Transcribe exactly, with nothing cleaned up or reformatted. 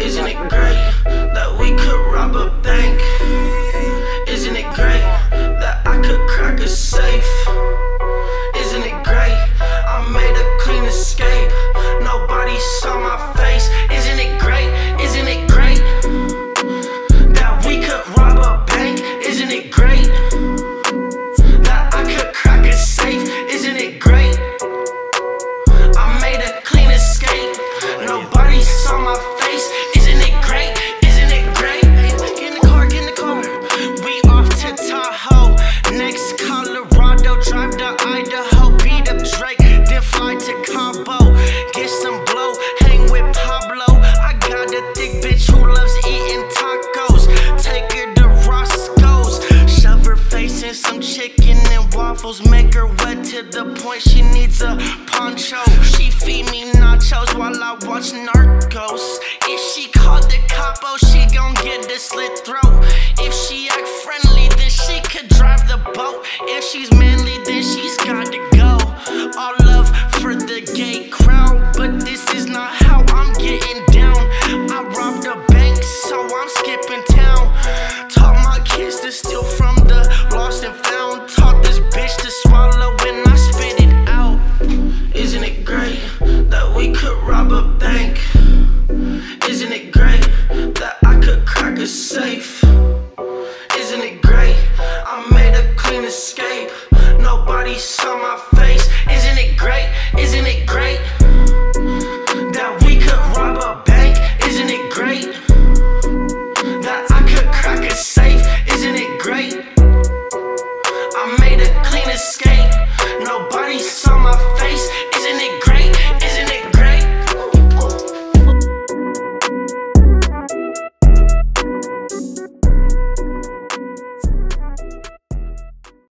Isn't it great that we could rob a bank? Isn't it great that I could crack a safe? Isn't it great I made a clean escape? Nobody saw my face. Isn't it great? Isn't it great that we could rob a bank? Isn't it great that I could crack a safe? Isn't it great I made a clean escape? Nobody saw my face. Isn't it great? Isn't it great? Get in the car, get in the car. We off to Tahoe, next Colorado, drive to Idaho, beat up Drake, then fly to Cabo, get some blow, hang with Pablo. I got a thick bitch who loves eating tacos, take her to Roscoe's, shove her face in some chicken and waffles, make her wet to the point she needs a poncho. She feed me nachos while I watch Narcos. If she called the capo, she gon' get the slit throat. If she act friendly, then she could drive the boat. If she's manly, then she's got to go. All love for the gay crowd.